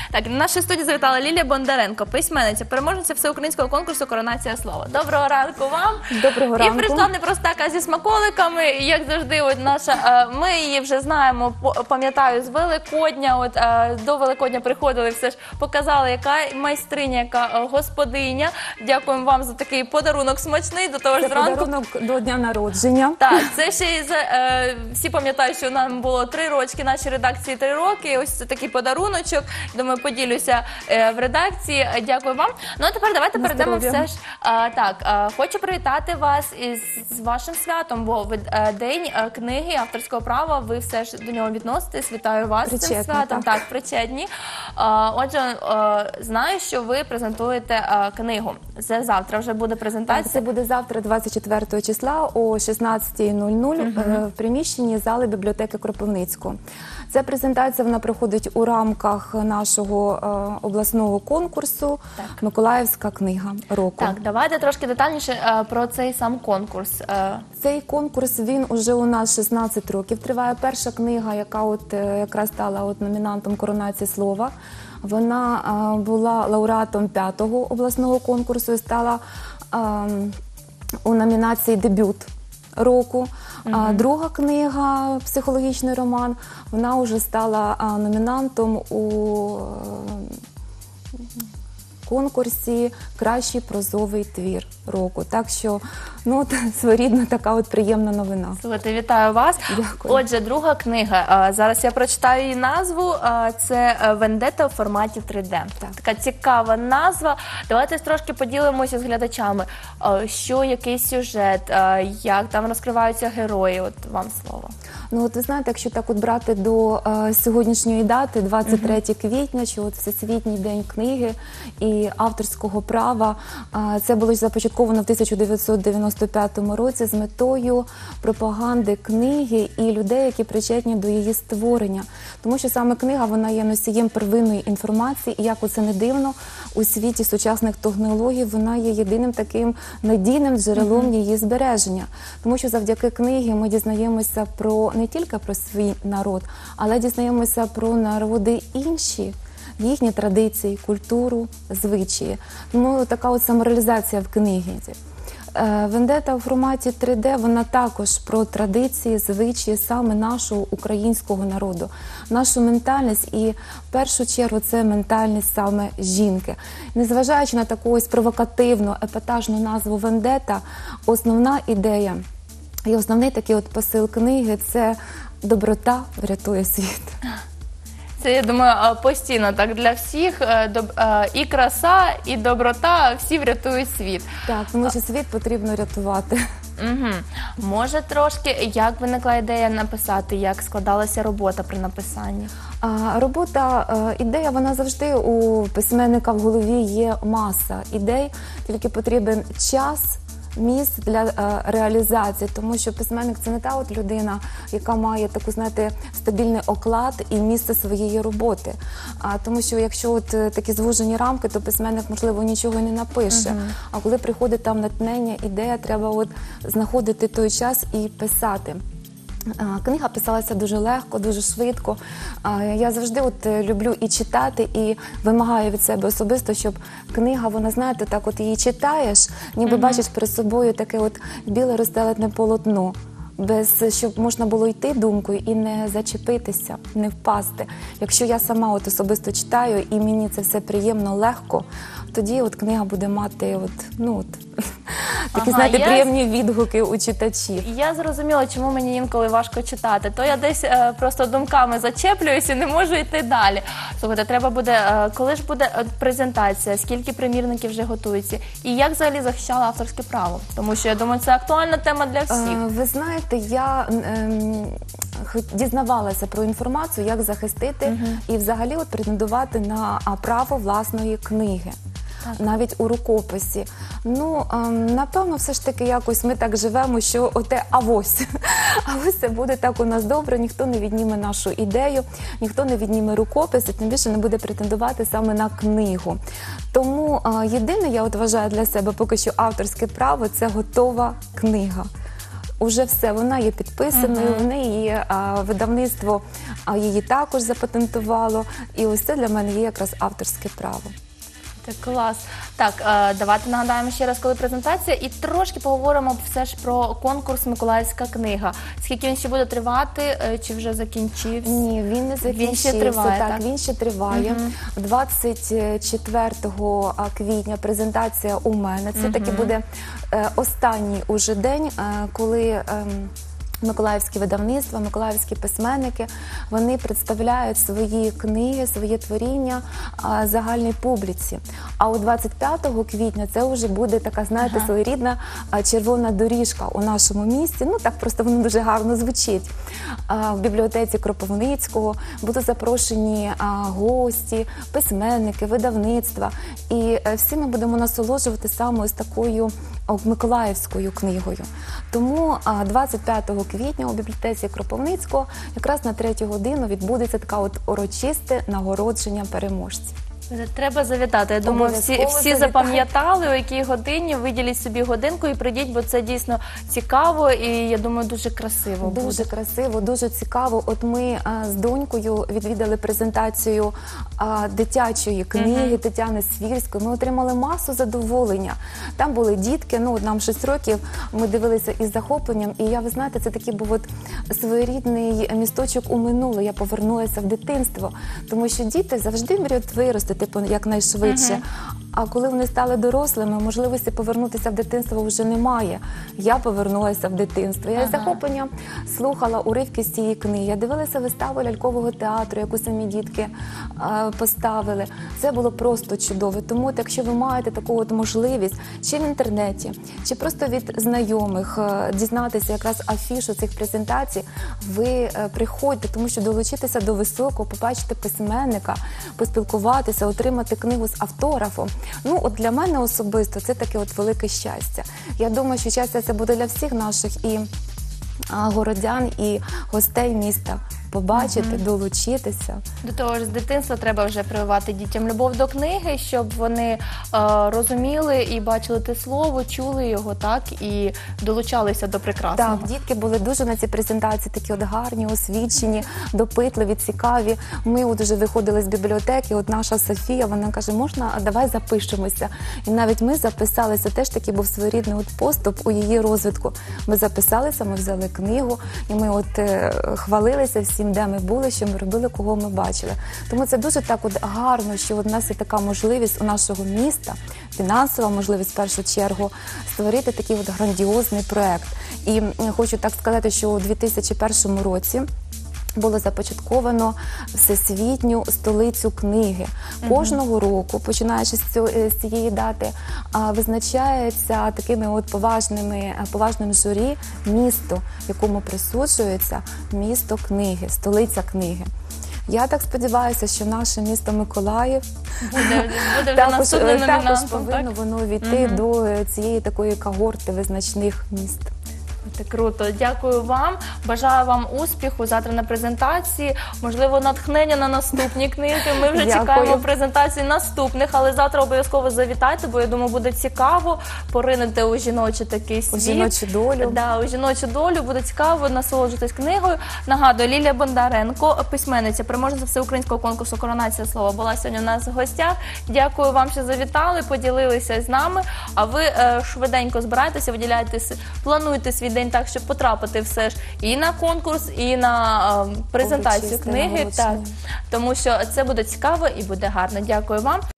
Так, на нашій студії завітала Лілія Бондаренко, письменниця, переможниця всеукраїнського конкурсу «Коронація слова». Доброго ранку вам. Доброго ранку. І прийшла не просто така зі смаколиками, як завжди, от наша, ми її вже знаємо, пам'ятаю, з Великодня, от до Великодня приходили, все ж показали, яка майстриня, яка господиня. Дякуємо вам за такий подарунок смачний, до того ж Це зранку. подарунок до дня народження. Так, це ще й всі пам'ятають, що нам було 3 рочки, нашій редакції 3 роки. Ось це такий подаруночок. Думаю, поділюся в редакції. Дякую вам. Ну а тепер давайте перейдемо все ж. Хочу привітати вас із вашим святом, бо День книги авторського права, ви все ж до нього відноситесь. Вітаю вас з цим святом. Так, причетні. Отже, знаю, що ви презентуєте книгу. Це завтра вже буде презентація. Так, це буде завтра, 24 числа о 16:00 в приміщенні зали бібліотеки Кропивницького. Ця презентація, вона проходить у рамках нашого обласного конкурсу «Миколаївська книга року». Так, давайте трошки детальніше про цей сам конкурс. Цей конкурс, він уже у нас 16 років триває. Перша книга, яка якраз стала номінантом «Коронації слова», вона була лауреатом 5-го обласного конкурсу і стала у номінації «Дебют року». Друга книга, психологічний роман, вона вже стала номінантом у конкурсі «Кращий прозовий твір року». Так що, своєрідна така приємна новина. Слухайте, вітаю вас. Дякую. Отже, друга книга. Зараз я прочитаю її назву. Це «Вендета у форматі 3D». Так. Така цікава назва. Давайте трошки поділимося з глядачами. Що, який сюжет, як там розкриваються герої? От вам слово. Ви знаєте, якщо так брати до сьогоднішньої дати, 23 квітня, що Всесвітній день книги і авторського права, це було започатковано в 1995 році з метою пропаганди книги і людей, які причетні до її створення. Тому що саме книга, вона є носієм первинної інформації, і як це не дивно, у світі сучасних технологій вона є єдиним таким надійним джерелом її збереження. Тому що завдяки книгі ми дізнаємося не тільки про свій народ, але дізнаємося про народи інші, їхні традиції, культуру, звичаї. Тому така самореалізація в книгі. «Вендета» у форматі 3D, вона також про традиції, звичаї саме нашого українського народу, нашу ментальність і в першу чергу це ментальність саме жінки. Незважаючи на таку провокативну, епатажну назву «Вендета», основна ідея і основний такий посил книги – це доброта врятує світ. Це, я думаю, постійно так для всіх. І краса, і доброта, всі врятують світ. Так, тому що світ потрібно рятувати. Може трошки, як виникла ідея написати, як складалася робота при написанні? Ідея, вона завжди у письменника в голові є маса ідей, тільки потрібен час, місць для реалізації, тому що письменник – це не та людина, яка має таку, стабільний оклад і місце своєї роботи. Тому що якщо такі звужені рамки, то письменник, можливо, нічого не напише. А коли приходить там натхнення, ідея, треба знаходити той час і писати. Книга писалася дуже легко, дуже швидко. Я завжди люблю і читати, і вимагаю від себе особисто, щоб книга, вона, знаєте, так її читаєш, ніби бачиш перед собою таке біле розстелене полотно, щоб можна було йти думкою і не зачепитися, не впасти. Якщо я сама особисто читаю і мені це все приємно, легко, тоді книга буде мати такі, приємні відгуки у читачів. Я зрозуміла, чому мені інколи важко читати. То я десь просто думками зачеплююся і не можу йти далі. Слухайте, треба буде, коли ж буде презентація, скільки примірників вже готується? І як взагалі захищала авторське право? Тому що, я думаю, це актуальна тема для всіх. Ви знаєте, я дізнавалася про інформацію, як захистити і взагалі претендувати на право власної книги. Навіть у рукописі. Напевно, все ж таки якось ми так живемо, що авось це буде так у нас добре, ніхто не відніме нашу ідею, ніхто не відніме рукопис, і тим більше не буде претендувати саме на книгу. Тому єдине, я вважаю для себе поки що авторське право – це готова книга. уже все, вона є підписаною, в неї видавництво її також запатентувало. І ось це для мене є якраз авторське право. Це клас. Так, давайте нагадаємо ще раз, коли презентація, і трошки поговоримо все ж про конкурс «Миколаївська книга». Скільки він ще буде тривати, чи вже закінчився? Ні, він не закінчився. Він ще триває, так? Він ще триває. 24 квітня презентація у мене. Це таки буде останній уже день, коли миколаївські видавництва, миколаївські письменники, вони представляють свої книги, своє творіння загальній публіці. А у 25 квітня це вже буде така, знаєте, своєрідна червона доріжка у нашому місті. Ну, так просто воно дуже гарно звучить. В бібліотеці Кропивницького будуть запрошені гості, письменники, видавництва. І всі ми будемо насолоджувати саме ось такою миколаївською книгою. Тому 25 квітня у бібліотеці Кропивницького якраз на 3 годину відбудеться така от урочисте нагородження переможців. Треба завітати. Я думаю, всі запам'ятали, у якій годині, виділіть собі годинку і прийдіть, бо це дійсно цікаво і, я думаю, дуже красиво буде. Дуже красиво, дуже цікаво. От ми з донькою відвідали презентацію дитячої книги Тетяни Свірської. Ми отримали масу задоволення. Там були дітки, ну, нам 6 років, ми дивилися із захопленням. І я, ви знаєте, це такий був от своєрідний місточок у минуле. Я повернулася в дитинство, тому що діти завжди мріють вирости, типу, якнайшвидше. А коли вони стали дорослими, можливості повернутися в дитинство вже немає. Я повернулася в дитинство. Я із захопленням слухала уривки з цієї книги. Я дивилася виставу лялькового театру, яку самі дітки поставили. Це було просто чудово. Тому, якщо ви маєте таку от можливість, чи в інтернеті, чи просто від знайомих дізнатися якраз афішу цих презентацій, ви приходьте, тому що долучитися до високого, побачити письменника, поспілкуватися, отримати книгу з автографом. Ну, от для мене особисто це таке от велике щастя. Я думаю, що щастя це буде для всіх наших і городян, і гостей міста. Побачити, долучитися. До того ж, з дитинства треба вже прививати дітям любов до книги, щоб вони розуміли і бачили те слово, чули його, так, і долучалися до прекрасного. Так, дітки були дуже на цій презентації такі от гарні, освічені, допитливі, цікаві. Ми от вже виходили з бібліотеки, от наша Софія, вона каже, можна, давай запишемося. І навіть ми записалися, теж такий був своєрідний от поступ у її розвитку. Ми записалися, ми взяли книгу, і ми от хвалилися всім, де ми були, що ми робили, кого ми бачили. Тому це дуже так от гарно, що у нас є така можливість у нашого міста, фінансова можливість в першу чергу, створити такий от грандіозний проект. І хочу так сказати, що у 2001 році було започатковано Всесвітню столицю книги. Кожного року, починаючи з цієї дати, визначається такими от поважним журі місто, в якому присуджується місто книги, столиця книги. Я так сподіваюся, що наше місто Миколаїв також повинно воно війти до цієї такої когорти визначних міст. Це круто. Дякую вам. Бажаю вам успіху завтра на презентації. Можливо, натхнення на наступні книги. Ми вже чекаємо презентації наступних, але завтра обов'язково завітайте, бо я думаю, буде цікаво поринути у жіночий такий світ. У жіночу долю. Да, у жіночу долю. Буде цікаво насолоджуватись книгою. Нагадую, Лілія Бондаренко, письменниця, переможниця всеукраїнського конкурсу «Коронація слова», була сьогодні у нас в гостях. Дякую вам, що завітали, поділилися з нами. А ви швиденько збирайтеся, плануйте свій день так, щоб потрапити все ж і на конкурс, і на презентацію книги. Так, тому що це буде цікаво і буде гарно. Дякую вам.